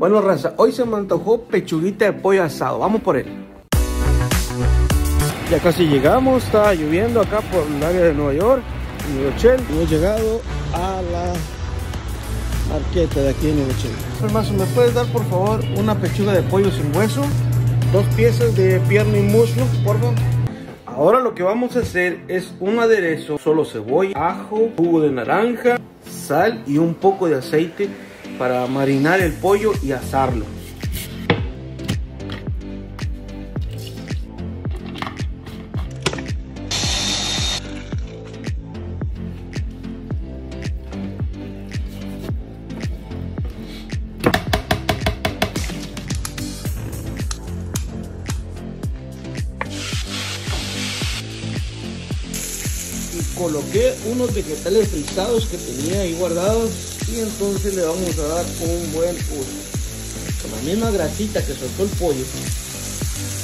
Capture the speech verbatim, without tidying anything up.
Bueno, raza, hoy se me antojó pechuguita de pollo asado. Vamos por él. Ya casi llegamos, está lloviendo acá por el área de Nueva York, en New Rochelle. Hemos llegado a la marqueta de aquí en New Rochelle. Hermano, ¿me puedes dar por favor una pechuga de pollo sin hueso? Dos piezas de pierna y muslo, por favor. Ahora lo que vamos a hacer es un aderezo, solo cebolla, ajo, jugo de naranja, sal y un poco de aceite para marinar el pollo y asarlo. Coloqué unos vegetales frisados que tenía ahí guardados y entonces le vamos a dar un buen uso. Con la misma grasita que soltó el pollo,